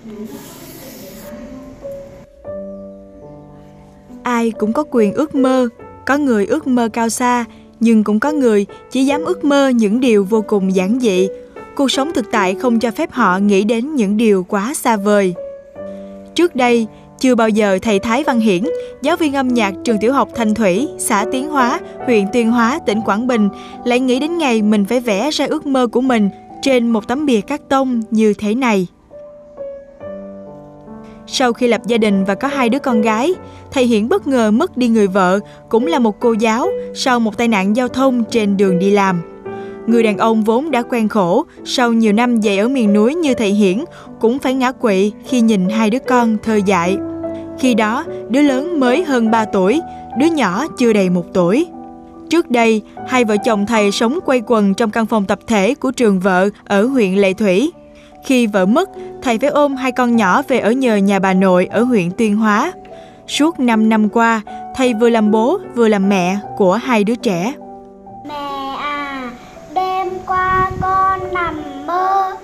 Ai cũng có quyền ước mơ, có người ước mơ cao xa, nhưng cũng có người chỉ dám ước mơ những điều vô cùng giản dị. Cuộc sống thực tại không cho phép họ nghĩ đến những điều quá xa vời. Trước đây, chưa bao giờ thầy Thái Văn Hiển, giáo viên âm nhạc trường tiểu học Thanh Thủy, xã Tiến Hóa, huyện Tuyên Hóa, tỉnh Quảng Bình, lại nghĩ đến ngày mình phải vẽ ra ước mơ của mình trên một tấm bìa cát tông như thế này. Sau khi lập gia đình và có 2 đứa con gái, thầy Hiển bất ngờ mất đi người vợ, cũng là một cô giáo, sau một tai nạn giao thông trên đường đi làm. Người đàn ông vốn đã quen khổ, sau nhiều năm dạy ở miền núi như thầy Hiển, cũng phải ngã quỵ khi nhìn 2 đứa con thơ dại. Khi đó, đứa lớn mới hơn 3 tuổi, đứa nhỏ chưa đầy 1 tuổi. Trước đây, 2 vợ chồng thầy sống quây quần trong căn phòng tập thể của trường vợ ở huyện Lệ Thủy. Khi vợ mất, thầy phải ôm 2 con nhỏ về ở nhờ nhà bà nội ở huyện Tuyên Hóa. Suốt 5 năm qua, thầy vừa làm bố vừa làm mẹ của 2 đứa trẻ. Mẹ à, đêm qua con nằm mơ,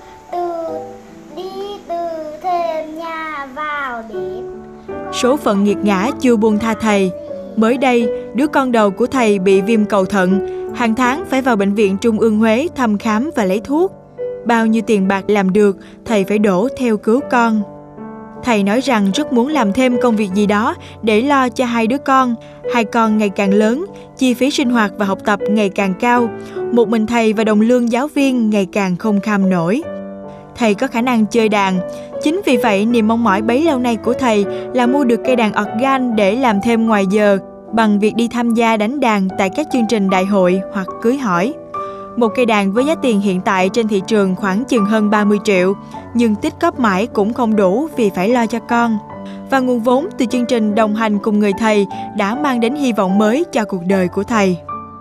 đi từ thềm nhà vào bếp. Số phận nghiệt ngã chưa buông tha thầy. Mới đây, đứa con đầu của thầy bị viêm cầu thận, hàng tháng phải vào bệnh viện Trung ương Huế thăm khám và lấy thuốc. Bao nhiêu tiền bạc làm được, thầy phải đổ theo cứu con. Thầy nói rằng rất muốn làm thêm công việc gì đó để lo cho 2 đứa con. 2 con ngày càng lớn, chi phí sinh hoạt và học tập ngày càng cao. Một mình thầy và đồng lương giáo viên ngày càng không kham nổi. Thầy có khả năng chơi đàn. Chính vì vậy, niềm mong mỏi bấy lâu nay của thầy là mua được cây đàn organ để làm thêm ngoài giờ, bằng việc đi tham gia đánh đàn tại các chương trình đại hội hoặc cưới hỏi. Một cây đàn với giá tiền hiện tại trên thị trường khoảng chừng hơn 30 triệu, nhưng tích góp mãi cũng không đủ vì phải lo cho con. Và nguồn vốn từ chương trình đồng hành cùng người thầy đã mang đến hy vọng mới cho cuộc đời của thầy.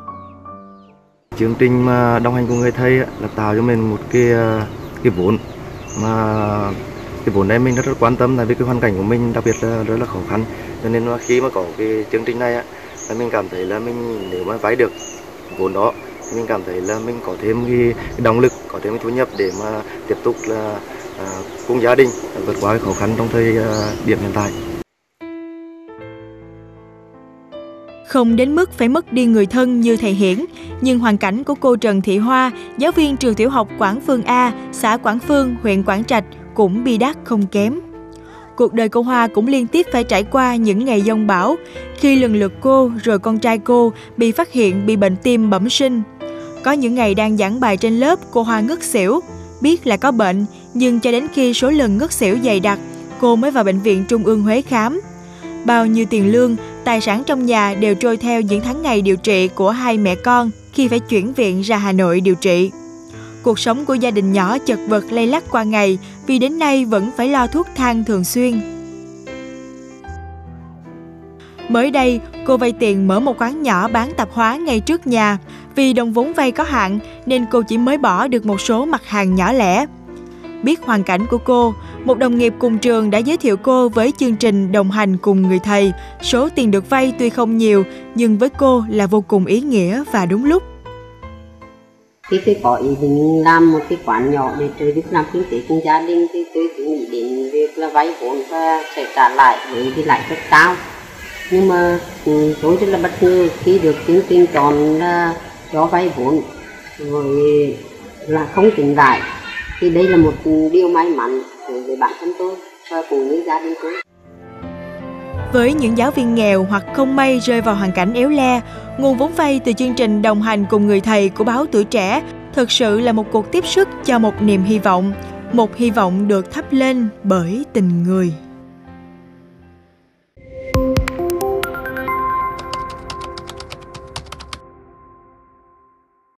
Chương trình mà đồng hành cùng người thầy là tạo cho mình một cái vốn, mà cái vốn này mình rất quan tâm, tại vì cái hoàn cảnh của mình đặc biệt là rất là khó khăn, cho nên mà khi mà có cái chương trình này là mình cảm thấy là mình nếu mà vay được vốn đó, mình cảm thấy là mình có thêm cái động lực, có thêm cái thu nhập để mà tiếp tục là cùng gia đình vượt qua cái khó khăn trong thời điểm hiện tại. Không đến mức phải mất đi người thân như thầy Hiển, nhưng hoàn cảnh của cô Trần Thị Hoa, giáo viên trường tiểu học Quảng Phương A, xã Quảng Phương, huyện Quảng Trạch cũng bi đát không kém. Cuộc đời cô Hoa cũng liên tiếp phải trải qua những ngày giông bão, khi lần lượt cô rồi con trai cô bị phát hiện bị bệnh tim bẩm sinh. Có những ngày đang giảng bài trên lớp, cô Hoa ngất xỉu. Biết là có bệnh, nhưng cho đến khi số lần ngất xỉu dày đặc, cô mới vào bệnh viện Trung ương Huế khám. Bao nhiêu tiền lương, tài sản trong nhà đều trôi theo những tháng ngày điều trị của 2 mẹ con khi phải chuyển viện ra Hà Nội điều trị. Cuộc sống của gia đình nhỏ chật vật lay lắt qua ngày vì đến nay vẫn phải lo thuốc thang thường xuyên. Mới đây, cô vay tiền mở một quán nhỏ bán tạp hóa ngay trước nhà. Vì đồng vốn vay có hạn nên cô chỉ mới bỏ được một số mặt hàng nhỏ lẻ. Biết hoàn cảnh của cô, một đồng nghiệp cùng trường đã giới thiệu cô với chương trình đồng hành cùng người thầy. Số tiền được vay tuy không nhiều, nhưng với cô là vô cùng ý nghĩa và đúng lúc. Khi tôi có ý định làm một cái quán nhỏ để trợ giúp làm kinh tế trong gia đình thì tôi cứ nghĩ đến việc là vay vốn và sẽ trả lại với cái lãi suất cao. Nhưng mà tôi rất là bất ngờ khi được chương trình chọn là cho vay vốn rồi là không tính lãi, thì đây là một điều may mắn đối với bản thân tôi và cùng với gia đình tôi. Với những giáo viên nghèo hoặc không may rơi vào hoàn cảnh éo le, nguồn vốn vay từ chương trình đồng hành cùng người thầy của báo Tuổi Trẻ thực sự là một cuộc tiếp sức cho một niềm hy vọng được thắp lên bởi tình người.